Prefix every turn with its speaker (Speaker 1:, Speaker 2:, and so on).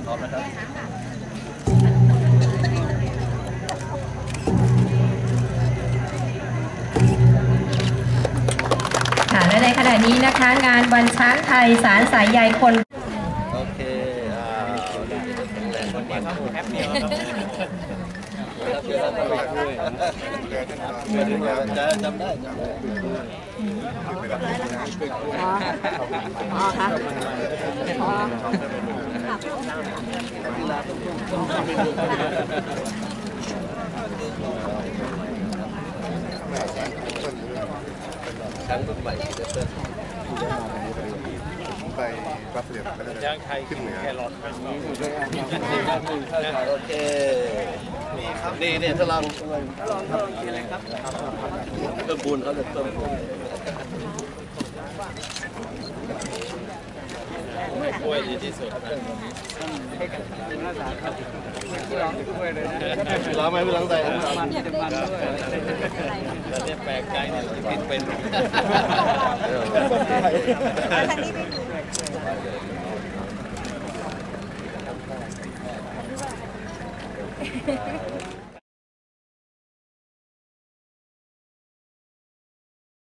Speaker 1: พร้อมนะครับ
Speaker 2: ค่ะและในขณะนี้นะคะงานวันช้างไทยสารสายใยคน
Speaker 1: โอเคแป๊บเดียวจะจำได้
Speaker 2: อ๋อค่ะ
Speaker 1: ช้างรุ่นใหม่
Speaker 3: ไปรับเสด็จช้างไทยขึ้นเหนือ
Speaker 1: โอเคนี่ครับนี่เนี่ยทดลองกินอะไรครับเพิ่มปูนเขาจะเพิ่มปูนกล้วยดีที่สุดร้องไหมไม่ร้องใจแล้วเนี่ยแปลกใจเนี่ยกินเป็น